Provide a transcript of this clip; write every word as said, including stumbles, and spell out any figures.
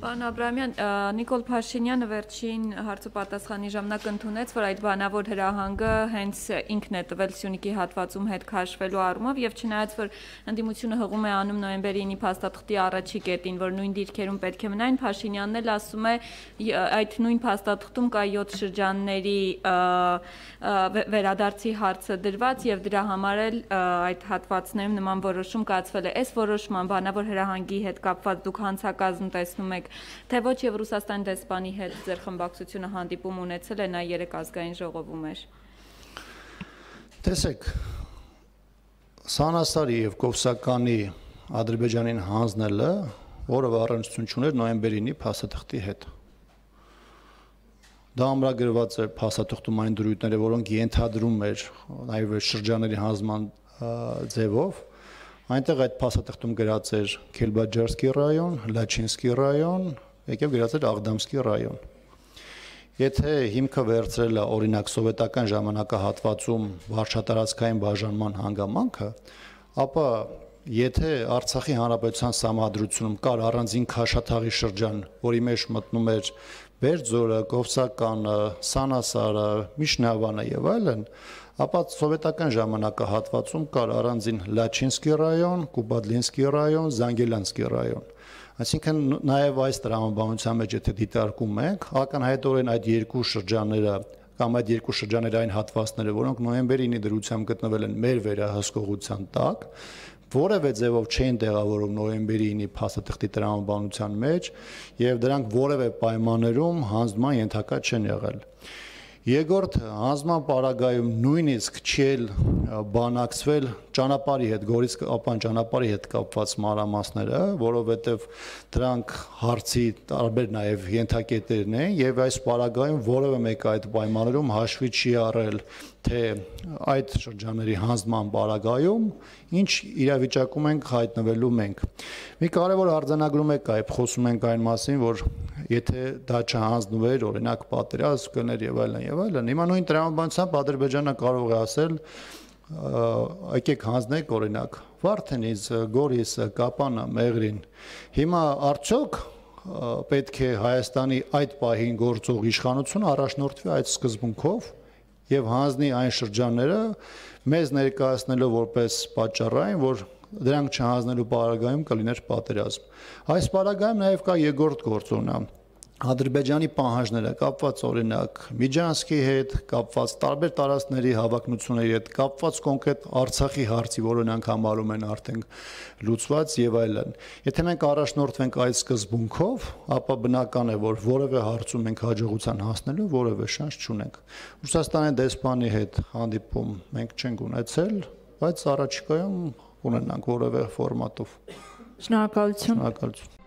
Պարոն Աբրահամյան, Նիկոլ Փաշինյանը վերջին հարցопատասխանի ժամանակ ընդունեց, որ այդ բանավոր հրահանգը հենց ինքն է տվել Սյունիքի հատվածում հետ քաշվելու առումով եւ չնայած որ ընդդիմությունը հղում է անում նոյեմբերի ինը փաստաթղթի առաջի կետին, որ նույն դիրքերում պետք է մնային, Փաշինյանն էլ ասում է այդ նույն փաստաթղթում կա յոթ շրջանների վերադարձի հարցը դրված եւ դրա համար էլ այդ հատվածներում նման որոշում կայացվել է։ Այս որոշման բանավոր հրահանգի հետ կապված դուք հանցակազմ տեսնում եք, թե ոչ եւ Ռուսաստանի դեսպանի հետ ձեր խմբակցությունը հանդիպում ունեցել է, նա երեք ազգային ժողովում էր։ Տեսեք, Սանասարի եւ Կովսականի Ադրբեջանին հանձնելը որևէ առնչություն չուներ նոյեմբերի ինի փաստաթղթի հետ։ Դա ամրագրված է փաստաթղթում այն դրույթները, որոնք ենթադրում էր նաեւ շրջանների հանձնման ձևով։ Այնտեղ այդ փաստաթղթում գրած էր Քելբաջարսկի ռայոն, Լաչինսկի ռայոն, եկավ գրած էր Աղդամսկի ռայոն։ Եթե հիմքը վերցրել է օրինակ սովետական ժամանակահատվածում վարչատարածքային բաժանման հանգամանքը, ապա եթե Արցախի հանրապետության սահմանադրությունում կար առանձին Քաշաթաղի շրջան, որի մեջ մտնում էր Բերձորը, Կովսականը, Սանասարը, Միշնավանը եւ այլն, ապա սովետական ժամանակահատվածում կար առանձին Լաչինսկի ռայոն, Կուբադլինսկի ռայոն, Զանգելանսկի ռայոն։ Այսինքն նաև այս տրամաբանության մեջ եթե դիտարկում ենք, ակնհայտորեն այդ երկու շրջանները կամ այդ երկու շրջանների այն հատվածները, որոնք նոյեմբերի ինի դրությամբ գտնվել են մեր վերահսկողության տակ, որևէ ձևով չեն տեղավորում նոյեմբերի ինի փաստաթղթի տրամաբանության մեջ եւ դրանք որևէ պայմաններում հանձնման ենթակա չեն եղել։ Երկրորդ հանձնման պարագայում նույնիսկ չի բանակցվել ճանապարհի հետ, Գորիս-Աբան ճանապարհի հետ կապված մանրամասները, որովհետև դրանք հարցի տարբեր նաև ենթակետերն են եւ այս պարագայում որևէ մեկը այդ պայմաններում հաշվի չի առել, թե այդ շրջանների հանձնման պարագայում ինչ իրավիճակում ենք հայտնվելու մենք։ Մի կարևոր արձանագրում է կայ, խոսում ենք այն մասին, որ եթե դա չհանձնվեր, օրինակ պատերազմ կներ եւ այլն եւ այլն, հիմա նույն տրամաբանությամբ Ադրբեջանը կարող է ասել, եկեք հանձնեք օրինակ Վարդենից, Գորիսը, Կապանը, Մեղրին։ Հիմա արդյոք պետք է Հայաստանի այդ պահին գործող իշխանությունը առաջնորդվի այդ սկզբունքով եւ հանձնի այն շրջանները մեզ ներկայացնելով որպես պատճառային, որ դրանք չհանձնելու պարագայում կլիներ պատերազմ։ Այս պարագայում նաեւ կա երկրորդ գործոնը։ Ադրբեջանի պահանջները կապված օրինակ Միջանցքի հետ, կապված տարբեր տարածքների հավակնությունների հետ, կապված կոնկրետ Արցախի հարցի, որը նրանք համարում են արդեն լուծված եւ այլն։ Եթե մենք առաջնորդվենք այդ սկզբունքով, ապա բնական է, որ որևէ հարցում մենք հաջողության հասնելու որևէ շանս չունենք։ Ռուսաստանի դեսպանի հետ հանդիպում մենք չենք ունեցել, բայց առաջիկայում ունենանք որևէ ֆորմատով։ Շնորհակալություն։ Շնորհակալություն։